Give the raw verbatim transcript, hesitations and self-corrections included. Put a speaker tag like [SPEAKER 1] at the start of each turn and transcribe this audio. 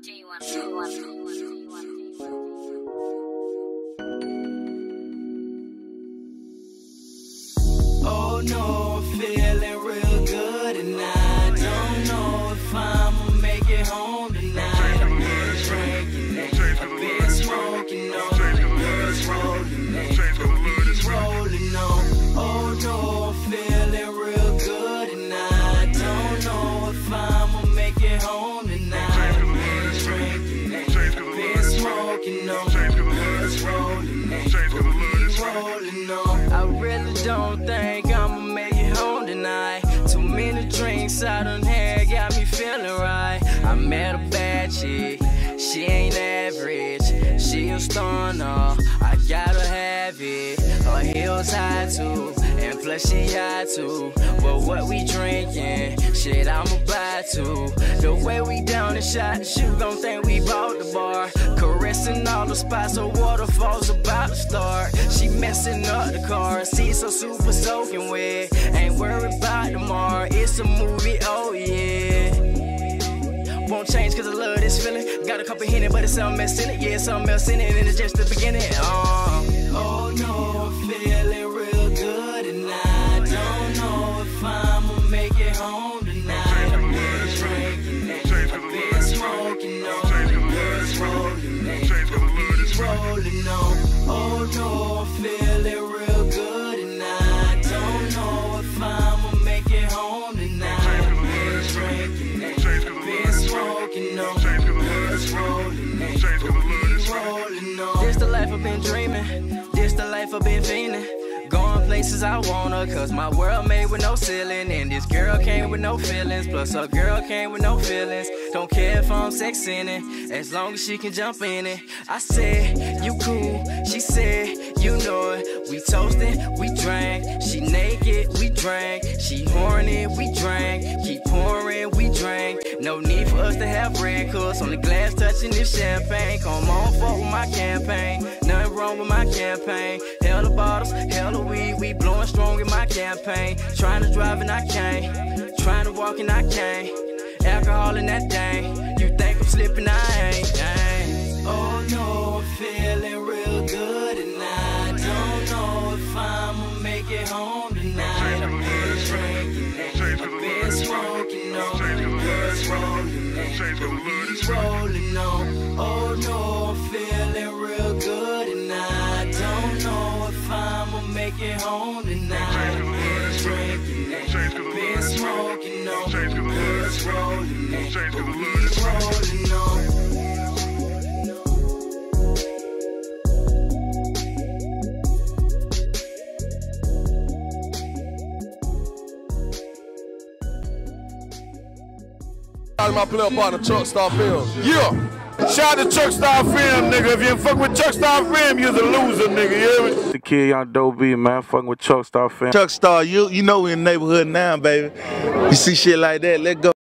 [SPEAKER 1] Oh no, I'm feeling real good and I don't know if I'ma make it home tonight. I've been drinking it, I've been smoking on, the girls rolling it, the weed's rolling on. Oh no, I'm feeling real good and I don't know if I'ma make it home tonight. I've been drinking it, I've been smoking on, the girls rolling it, the weed's rolling on. I really don't think I'ma make it home tonight. Too many drinks I done had got me feeling right. I met a bad chick, she ain't average, she a stunner, I gotta have it. Her heels high too, and plus she high too. But what we drinking, shit I'ma buy too. The way we down the shot, you gon' think we bought the bar. Caressing all the spots, so waterfalls about to start. She messing up the car, seats so super soaking wet. Ain't worried about tomorrow, it's a movie, oh yeah. Won't change cause I love this feeling. Got a couple Henny, but it's something else in it. Yeah, something else in it, and it's just the beginning. Uh. Oh no, I'm feeling real good, and I don't know if I'ma make it home tonight. I've been drinking it, I've been smoking on, the girls rolling it, the weed's rolling on. Oh no, I'm feeling real good, and I don't know if I'ma make it home tonight. I've been drinking it, I've been smoking on, the girls rolling it, the weed's rolling on. This the life I've been dreaming, this the life I've been feeling. Going places I wanna, cause my world made with no ceiling. And this girl came with no feelings, plus her girl came with no feelings. Don't care if I'm sexing it, as long as she can jump in it. I said, you cool, she said, you know it. We toasted, we drank, she naked, we drank. She horny, we drank, keep pouring, we drank. No need for us to have red cups on the glass touching this champagne. Come on, fuck with my campaign, nothing wrong with my campaign. Hella bottles, hella weed, we blowing strong in my campaign. Trying to drive and I can't, trying to walk and I can't. Alcohol in that thing, you think I'm slipping, I ain't, I ain't. Oh no, I'm feeling real good and I don't know if I'ma make it home tonight. I've been drinking it, I've been smoking on, the girls rolling it, the weed's rolling on. Oh no, I'm feeling real good and I don't know if I'ma make it home tonight. I've been drinking it, I've been smoking on, the girls rolling it, the weed's rolling on.
[SPEAKER 2] Out of my player partner, Chuckstar Film. Yeah! Shout out to Chuckstar Film, nigga. If you ain't fucking with Chuckstar Film, you're the loser, nigga. You hear me?
[SPEAKER 3] The kid, Young Doe B, man. Fucking with Chuckstar Film.
[SPEAKER 4] Chuckstar, you you know we in the neighborhood now, baby. You see shit like that, let go.